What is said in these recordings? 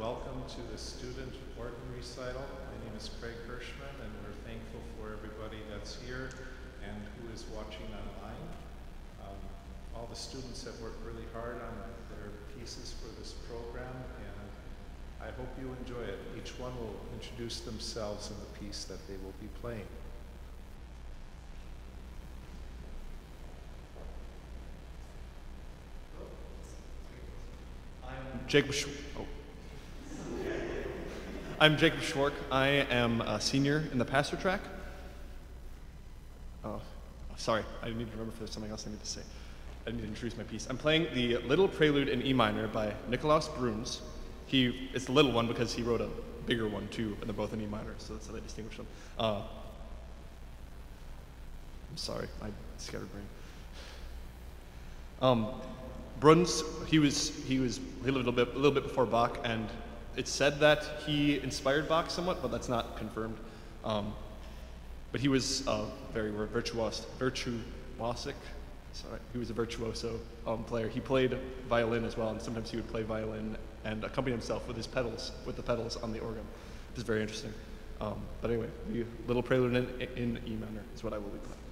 welcome to the student organ recital. My name is Craig Hirschman, and we're thankful for everybody that's here and who is watching online. All the students have worked really hard on their pieces for this program, and I hope you enjoy it. Each one will introduce themselves in the piece that they will be playing. I'm Jacob Schwark. I am a senior in the pastor track. Oh, sorry, I need to remember if there's something else I need to say. I need to introduce my piece. I'm playing the Little Prelude in E minor by Nikolaus Bruns. It's the little one because he wrote a bigger one too, and they're both in E minor, so that's how they distinguish them. I'm sorry, my scattered brain. Bruns, he lived a little bit before Bach, and it's said that he inspired Bach somewhat, but that's not confirmed. But he was a very virtuosic. Sorry, he was a virtuoso player. He played violin as well, and sometimes he would play violin and accompany himself with the pedals on the organ. It was very interesting. But anyway, the Little Prelude in E minor is what I will be playing.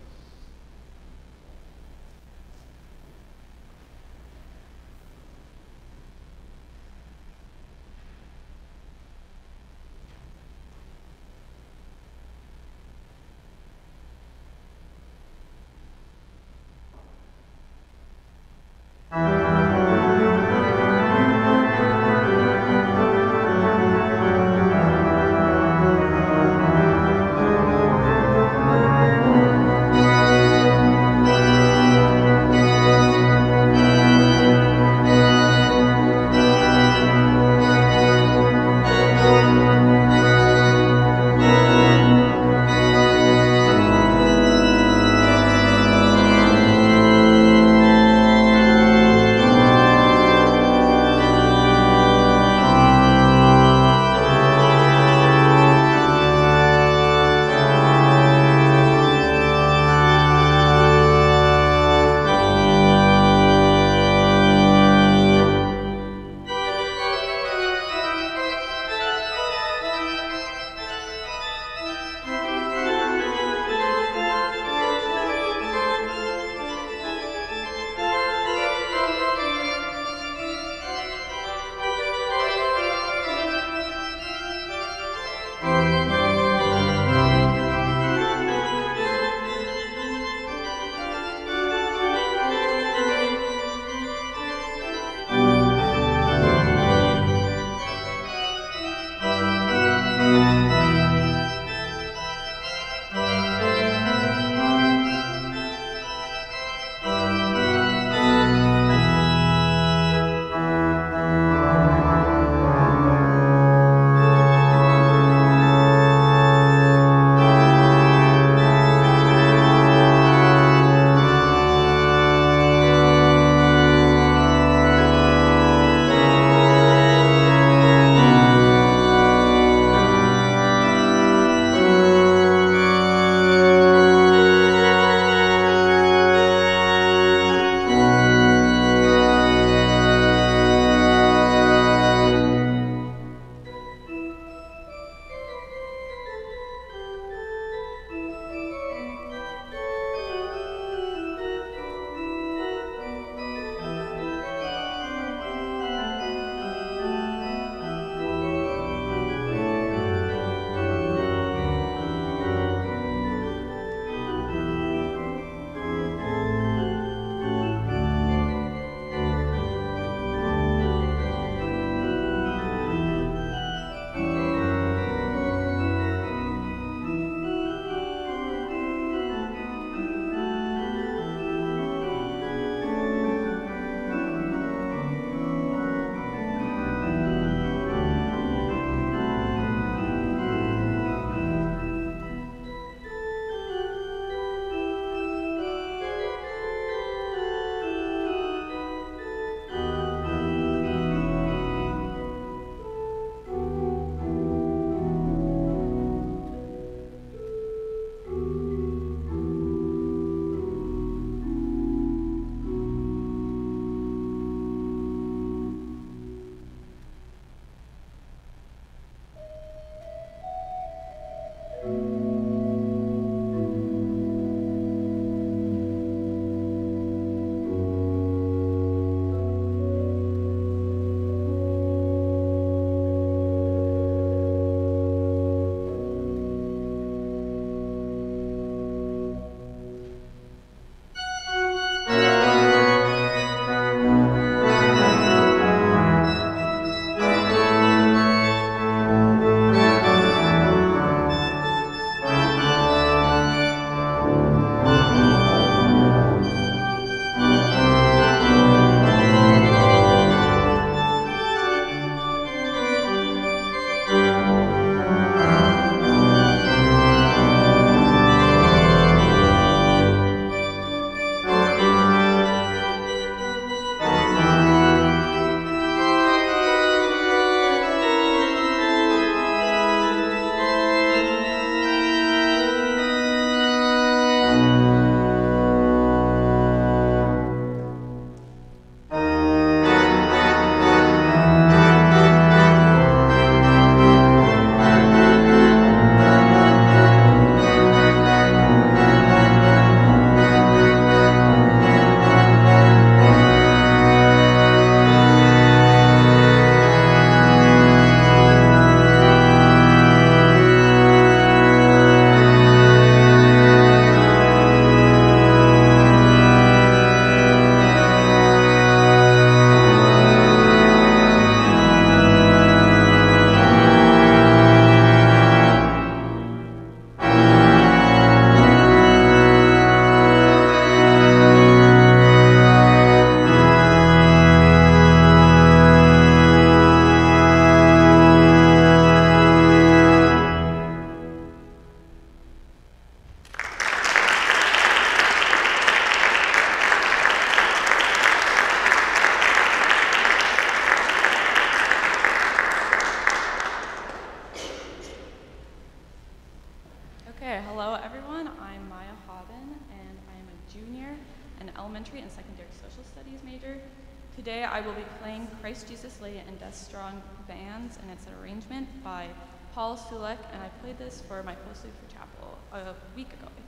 Today I will be playing Christ Jesus Lay in Death Strong Bands, and it's an arrangement by Paul Sulek, and I played this for my postlude for chapel a week ago, I think.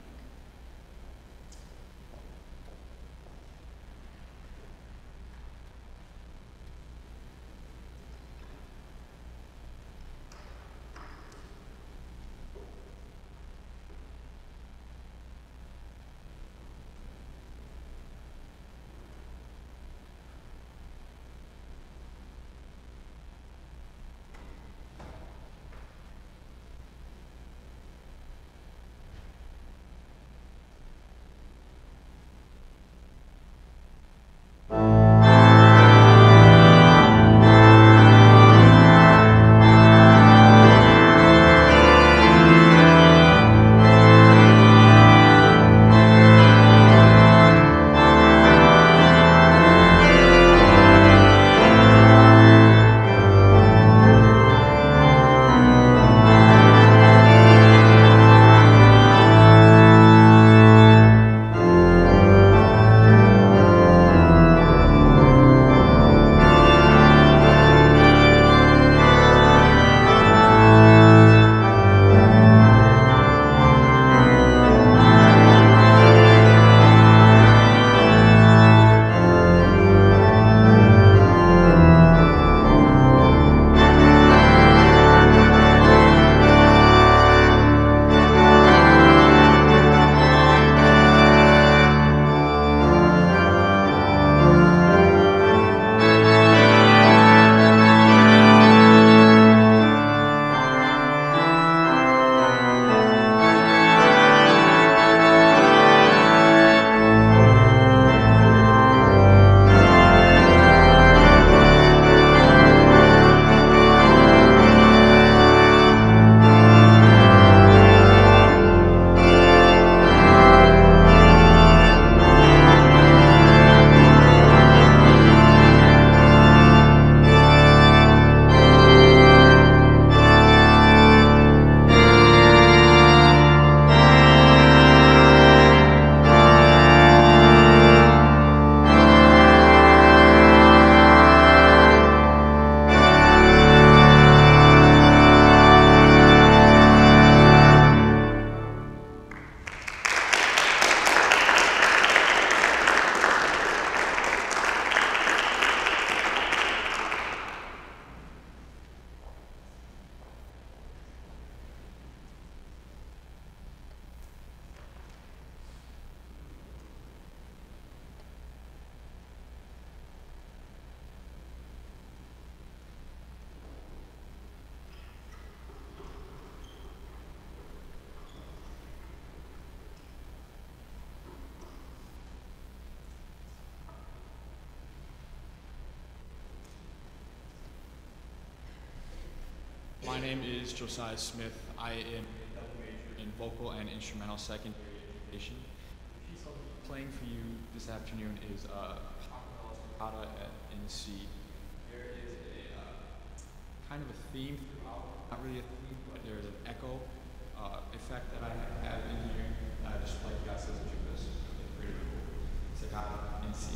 My name is Josiah Smith. I am a double major in vocal and instrumental secondary education. The piece I'll be playing for you this afternoon is Recital in C. There is a kind of a theme throughout, not really a theme, but there's an echo effect that I have in here. Just like God says in Judas. It's pretty cool. Staccato in C.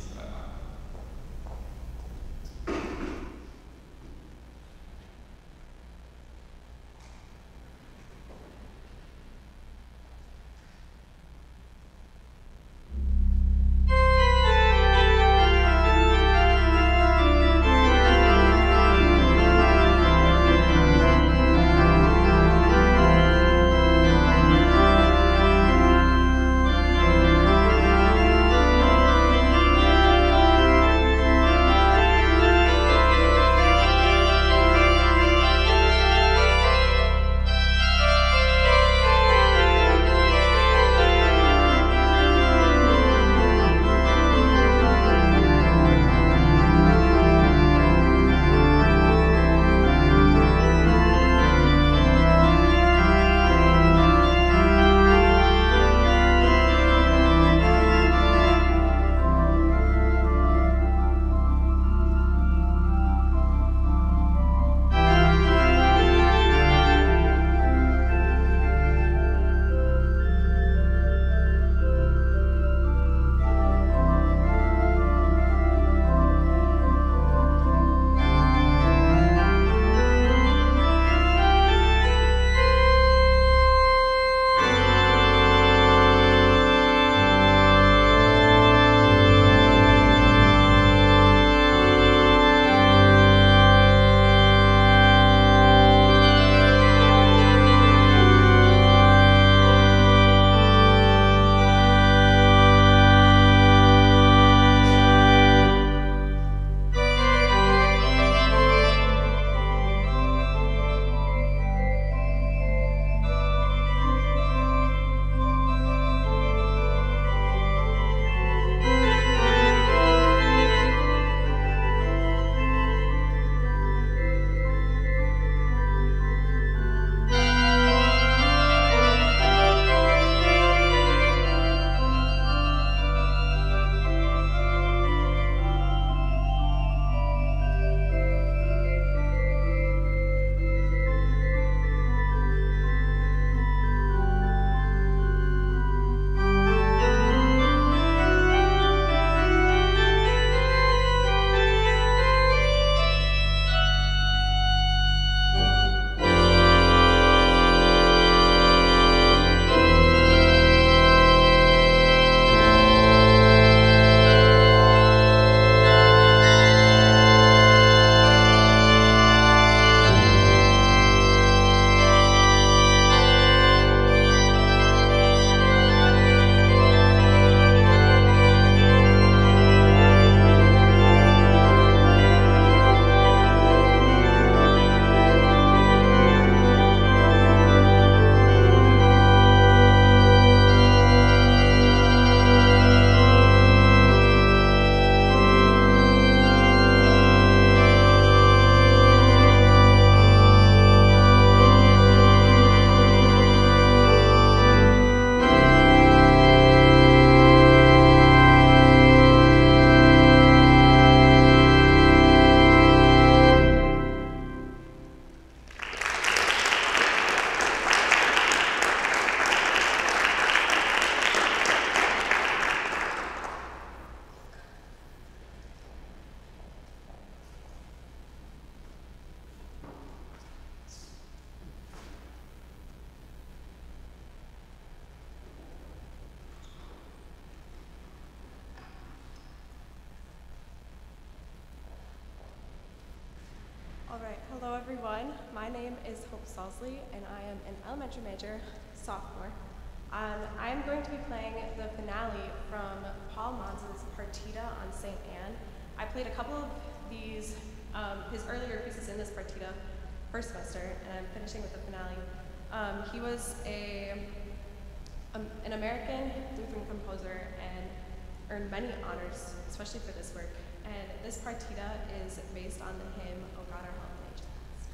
All right, hello everyone. My name is Hope Salsley and I am an elementary major, sophomore. I am going to be playing the finale from Paul Mons's Partita on St. Anne. I played a couple of these, his earlier pieces in this partita first semester, and I'm finishing with the finale. He was an American Lutheran composer and earned many honors, especially for this work. And this partita is based on the hymn, O God, Our Help in Ages Past.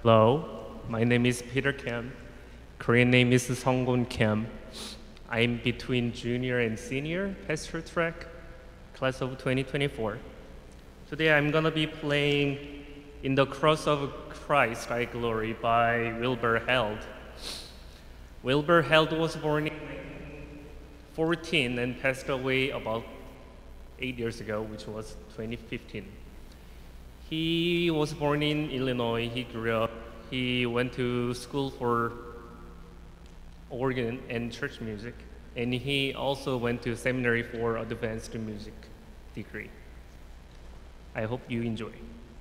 Hello, my name is Peter Kim. Korean name is Songgun Kim. I'm between junior and senior pastoral track, class of 2024. Today I'm gonna be playing In the Cross of Christ, Thy Glory by Wilbur Held. Wilbur Held was born in 1914 and passed away about 8 years ago, which was 2015. He was born in Illinois. He grew up. He went to school for organ and church music, and he also went to seminary for advanced music degree. I hope you enjoy.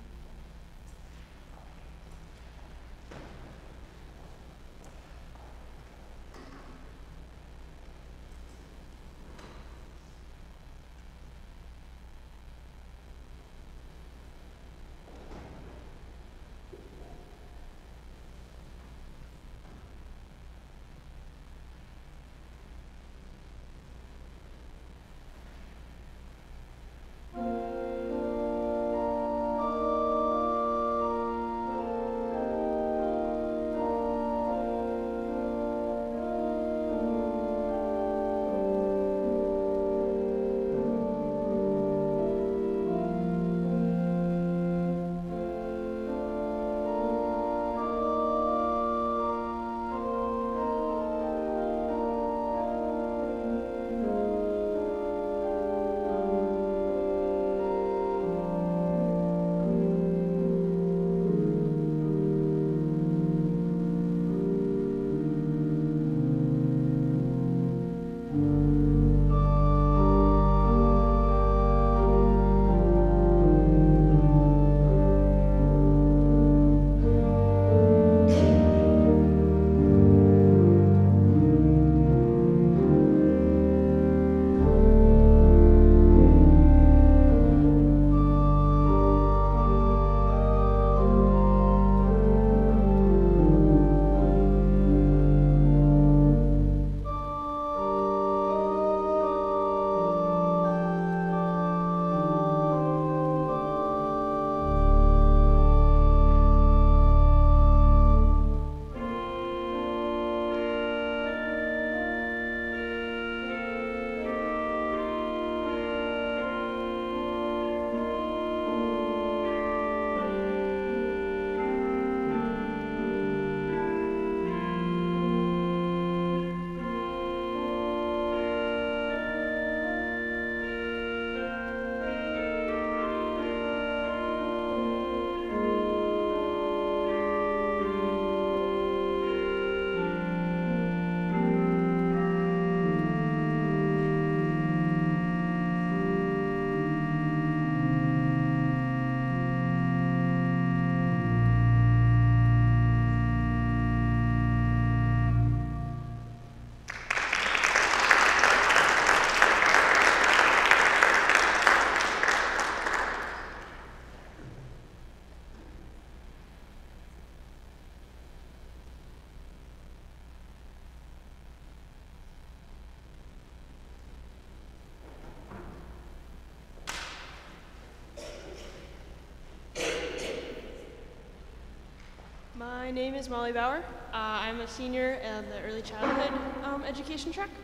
My name is Molly Bauer. I'm a senior in the early childhood education track,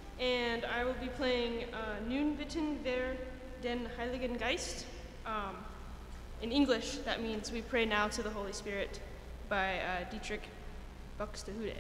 and I will be playing Nun bitten wir den Heiligen Geist. In English, that means We Pray Now to the Holy Spirit by Dietrich Buxtehude.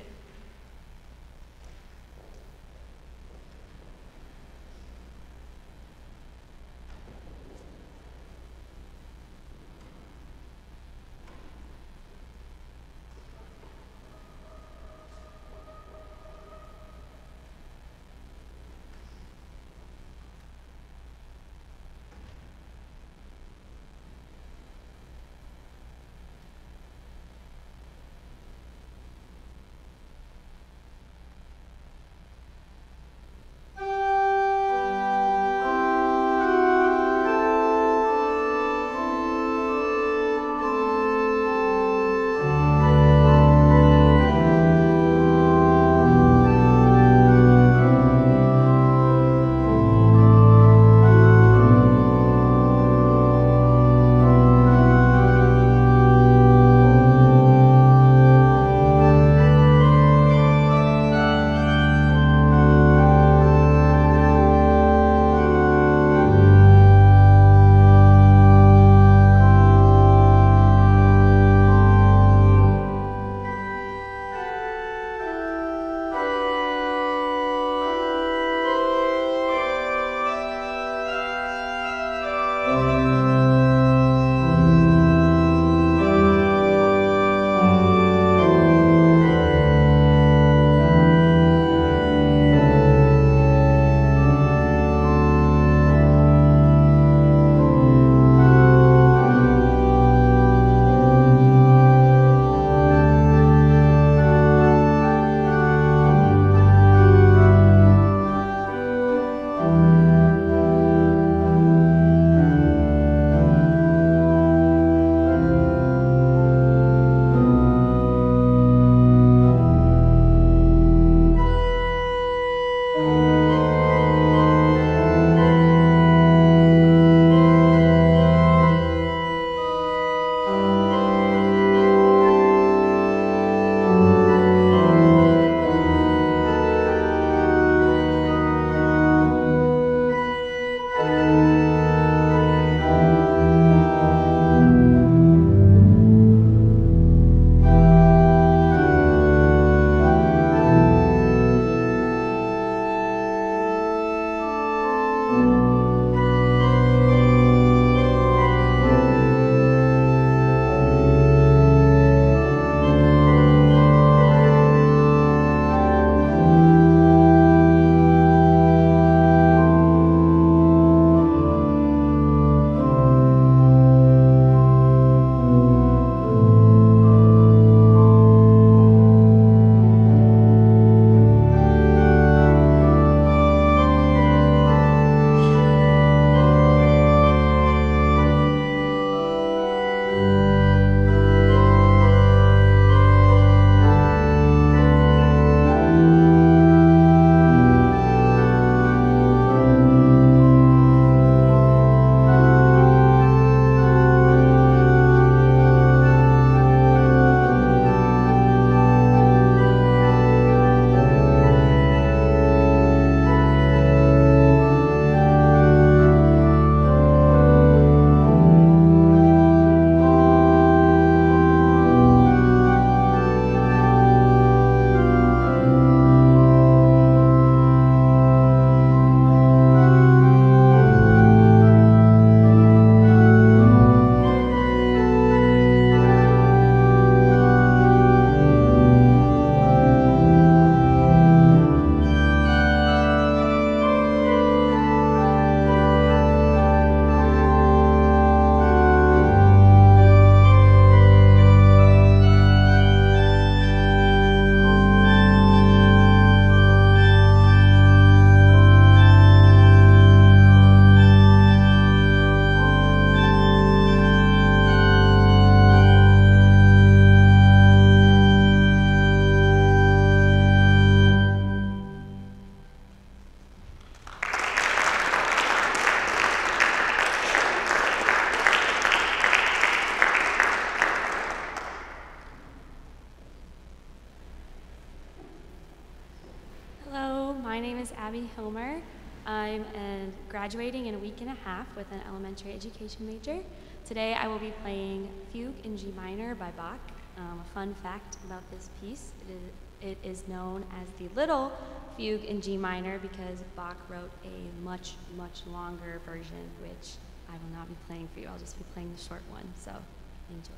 Abby Hilmer. I'm graduating in a week and a half with an elementary education major. Today I will be playing Fugue in G minor by Bach. A fun fact about this piece, it is known as the Little Fugue in G minor because Bach wrote a much, much longer version, which I will not be playing for you. I'll just be playing the short one, so enjoy.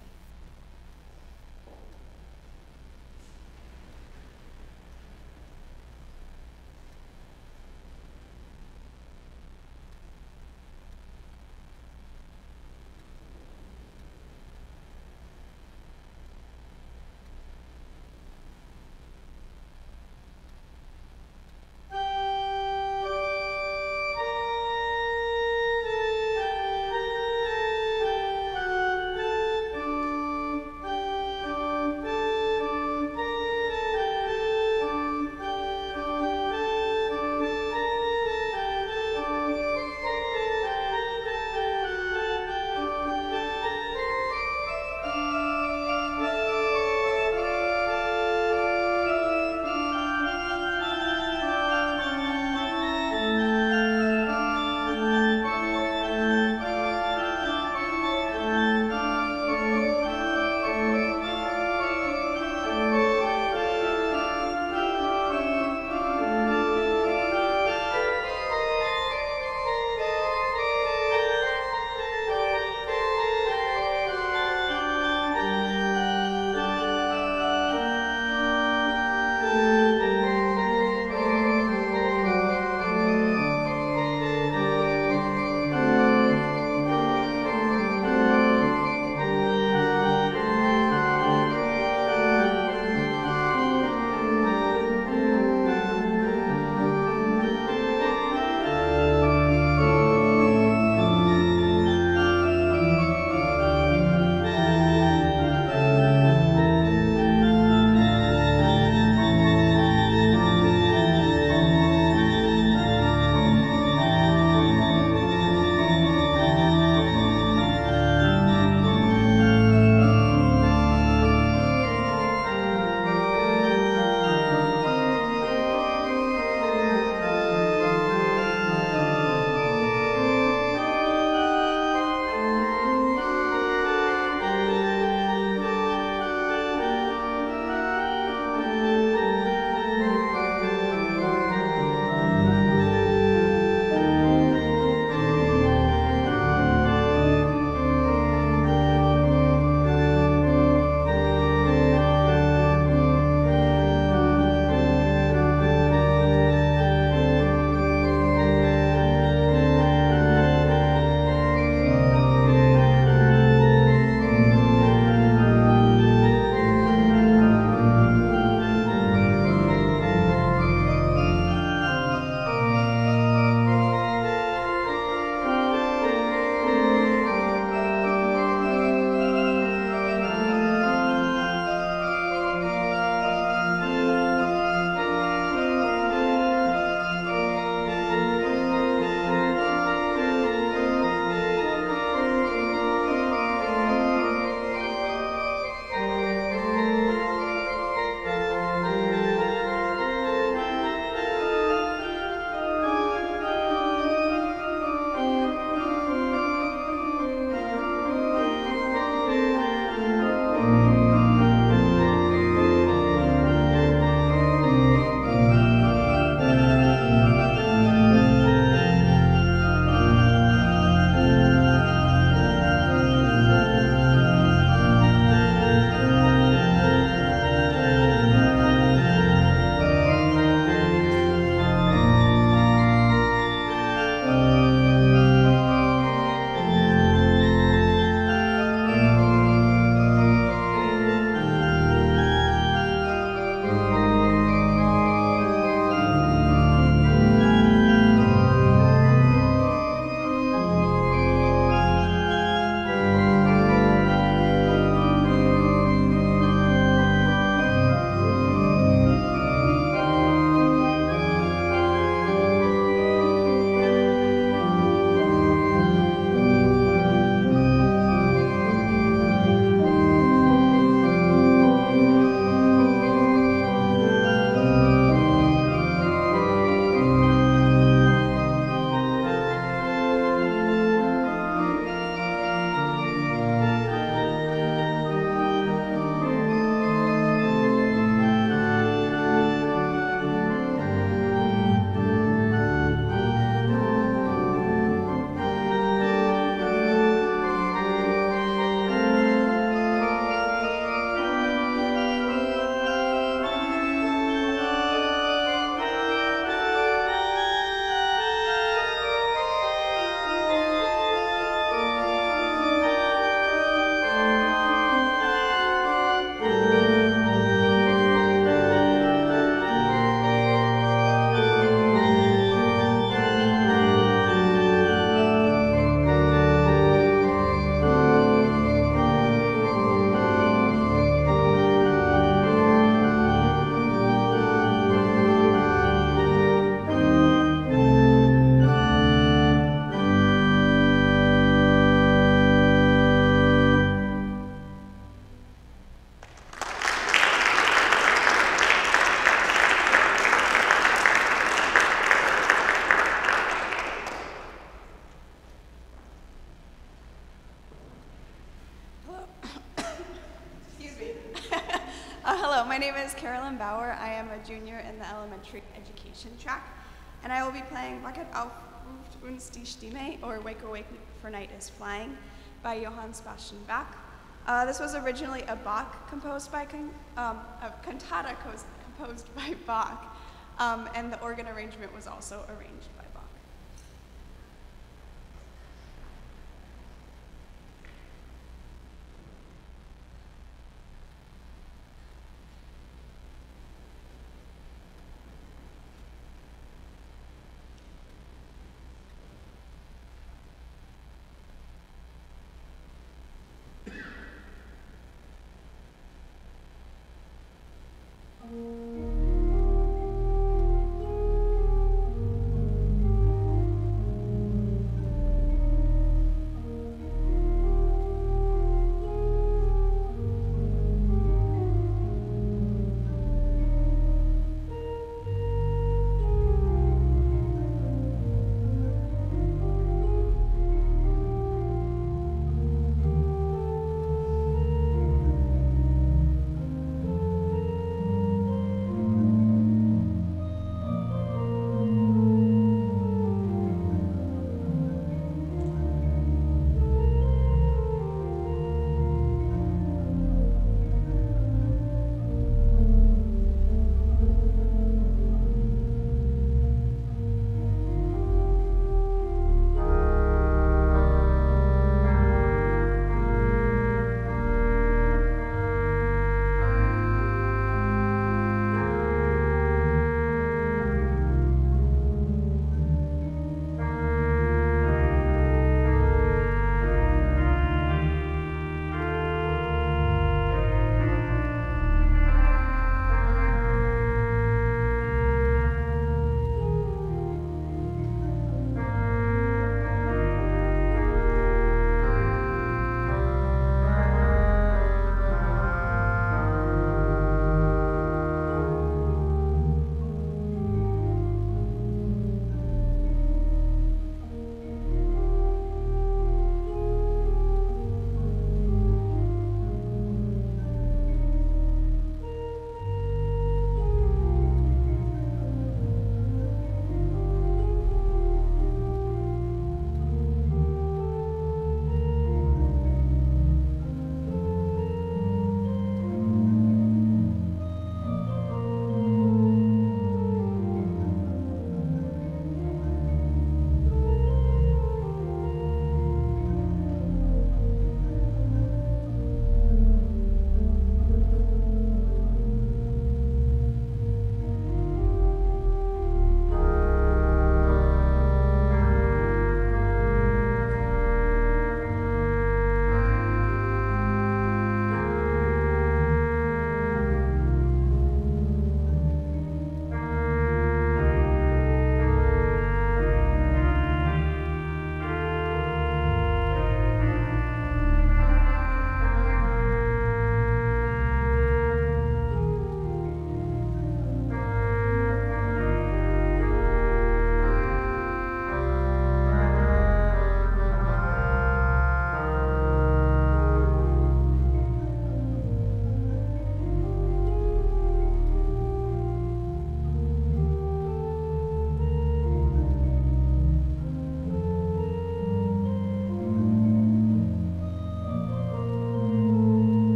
Hello, my name is Carolyn Bauer. I am a junior in the elementary education track, and I will be playing Wacket auf ruft uns die Stimme, or Wake Awake for Night is Flying, by Johann Sebastian Bach. This was originally a Bach composed by, a cantata composed by Bach, and the organ arrangement was also arranged by Bach.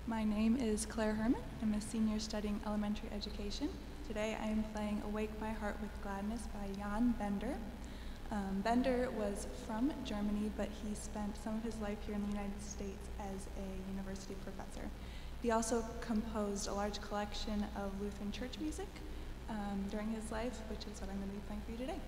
My name is Claire Herman. I'm a senior studying elementary education. Today I am playing Awake My Heart with Gladness by Jan Bender. Bender was from Germany, but he spent some of his life here in the United States as a university professor. He also composed a large collection of Lutheran church music during his life, which is what I'm going to be playing for you today.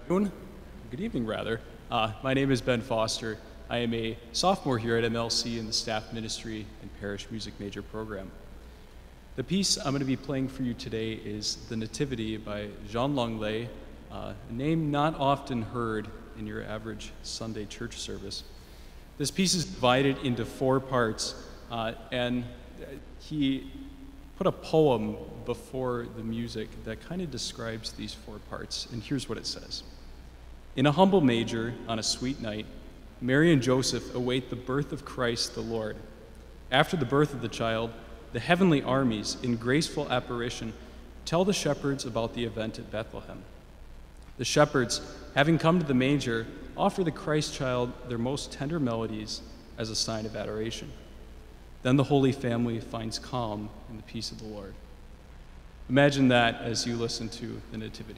afternoon. Good evening, rather. My name is Ben Foster. I am a sophomore here at MLC in the Staff Ministry and Parish Music Major program. The piece I'm going to be playing for you today is The Nativity by Jean Langlais, a name not often heard in your average Sunday church service. This piece is divided into 4 parts, and he put a poem before the music that kind of describes these 4 parts, and here's what it says. In a humble manger, on a sweet night, Mary and Joseph await the birth of Christ the Lord. After the birth of the child, the heavenly armies, in graceful apparition, tell the shepherds about the event at Bethlehem. The shepherds, having come to the manger, offer the Christ child their most tender melodies as a sign of adoration. Then the Holy Family finds calm in the peace of the Lord. Imagine that as you listen to the Nativity.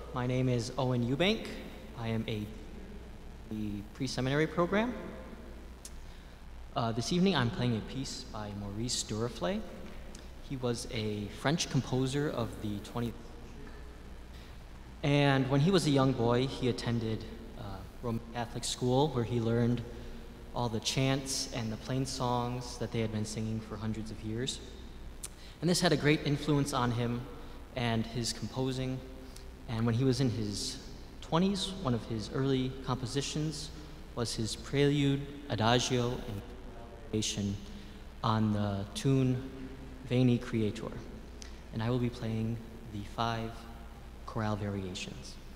my name is Owen Eubank. I am the pre-seminary program. This evening I'm playing a piece by Maurice Duruflé. He was a French composer of the 20th. And when he was a young boy, he attended Roman Catholic school where he learned all the chants and the plain songs that they had been singing for hundreds of years. And this had a great influence on him and his composing. And when he was in his 20s, one of his early compositions was his prelude, adagio, and variation on the tune Veni Creator. And I will be playing the 5 chorale variations.